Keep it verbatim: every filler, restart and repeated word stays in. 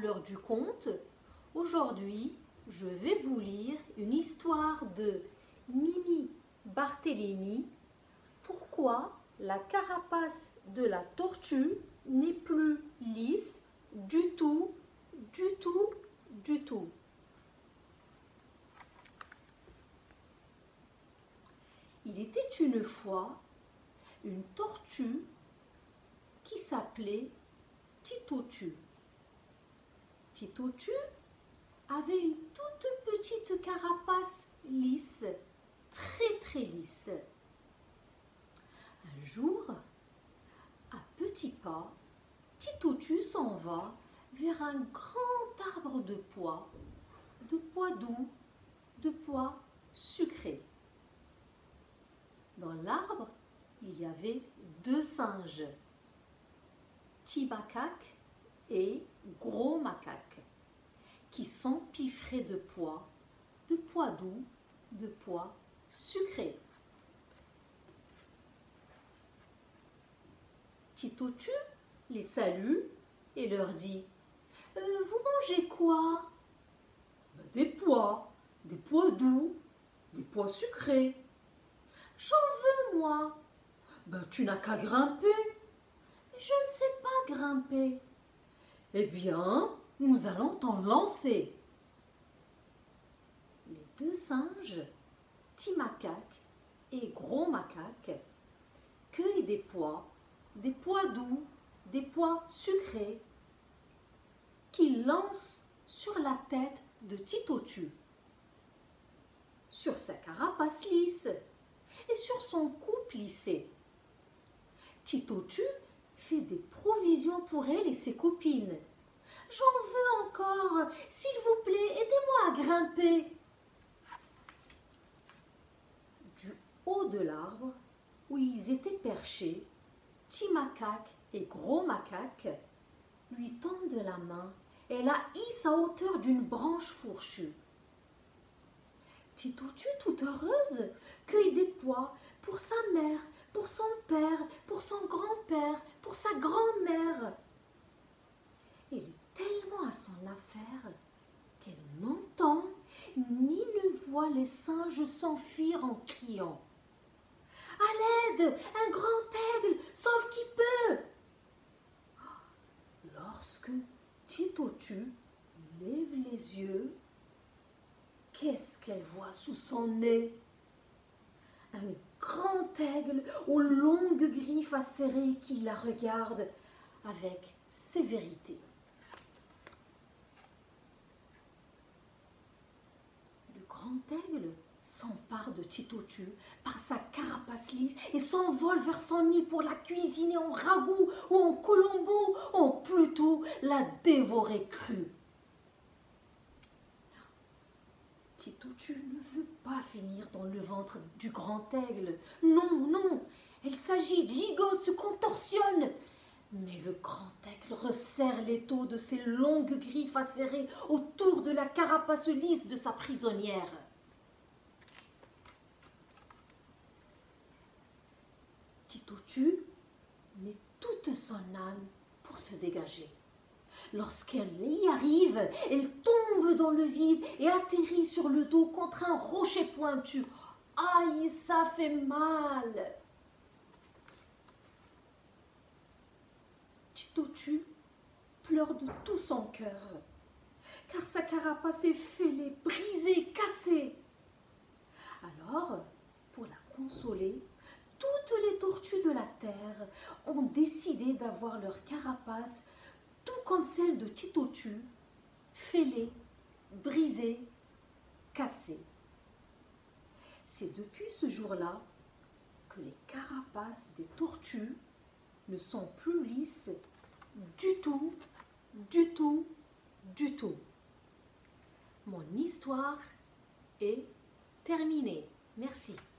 l'heure du conte. Aujourd'hui, je vais vous lire une histoire de Mimi Barthélemy. Pourquoi la carapace de la tortue n'est plus lisse du tout, du tout, du tout. Il était une fois une tortue qui s'appelait Titotu. Titotu avait une toute petite carapace lisse, très très lisse. Un jour, à petits pas, Titotu s'en va vers un grand arbre de pois, de pois doux, de pois sucrés. Dans l'arbre, il y avait deux singes, Petit macaque et Gros macaque, qui s'empiffraient de pois, de pois doux, de pois sucrés. Titotu les salue et leur dit euh, « Vous mangez quoi ?»« Des pois, des pois doux, des pois sucrés. »« J'en veux, moi. »« Ben, tu n'as qu'à grimper. »« Je ne sais pas grimper. »« Eh bien, nous allons t'en lancer. » Les deux singes, Petit macaque et Gros macaque, cueillent des pois, des pois doux, des pois sucrés, qu'ils lancent sur la tête de Titotu, sur sa carapace lisse et sur son cou plissé. Titotu fait des provisions pour elle et ses copines. « J'en veux encore, s'il vous plaît, aidez-moi à grimper. » Du haut de l'arbre où ils étaient perchés, Petit macaque et Gros macaque lui tendent la main et la hissent à hauteur d'une branche fourchue. Titotu, toute heureuse, cueille des pois pour sa mère, pour son père, pour son grand-père, pour sa grand-mère. Elle est tellement à son affaire qu'elle n'entend ni ne voit les singes s'enfuir en criant. « À l'aide, un grand aigle, sauve qui peut !» Lorsque Titotu lève les yeux, qu'est-ce qu'elle voit sous son nez? Un grand aigle aux longues griffes acérées qui la regarde avec sévérité. Le grand aigle s'empare de Titotu par sa carapace lisse et s'envole vers son nid pour la cuisiner en ragoût ou en colombo, ou plutôt la dévorer crue. Titotu ne veut pas finir dans le ventre du grand aigle. Non, non, elle s'agite, gigote, se contorsionne. Mais le grand aigle resserre l'étau de ses longues griffes acérées autour de la carapace lisse de sa prisonnière. Titotu met toute son âme pour se dégager. Lorsqu'elle y arrive, elle tombe dans le vide et atterrit sur le dos contre un rocher pointu. Aïe, ça fait mal! Titotu pleure de tout son cœur, car sa carapace est fêlée, brisée, cassée. Alors, pour la consoler, toutes les tortues de la terre ont décidé d'avoir leur carapace tout comme celle de Titotu, fêlée, brisée, cassée. C'est depuis ce jour-là que les carapaces des tortues ne sont plus lisses du tout, du tout, du tout. Mon histoire est terminée. Merci.